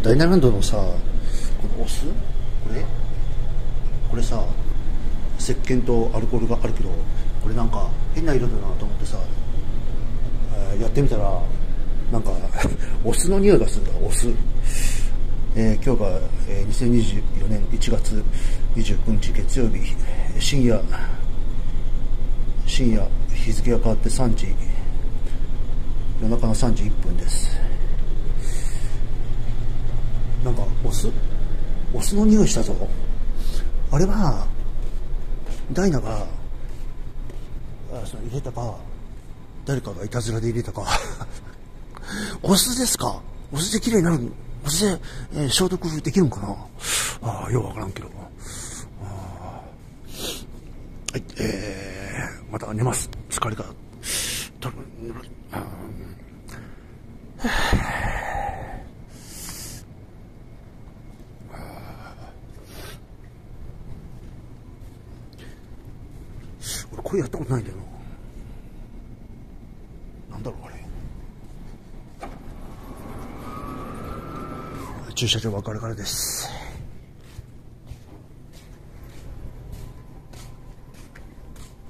ダイナランドのさ、このお酢、これさ、石鹸とアルコールがあるけど、これなんか変な色だなと思ってさ、やってみたらなんかお酢の匂いがするんだ。お酢、今日が、2024年1月29日月曜日、深夜日付が変わって夜中の3時1分です。なんかお酢の匂いしたぞ。あれはダイナがその入れたか、誰かがいたずらで入れたかお酢ですか。お酢で綺麗になる。お酢で、消毒できるのかな。ようわからんけど。はい、また寝ます。疲れが俺これやったことないんだよな。なんだろうあれ。駐車場はガラガラです。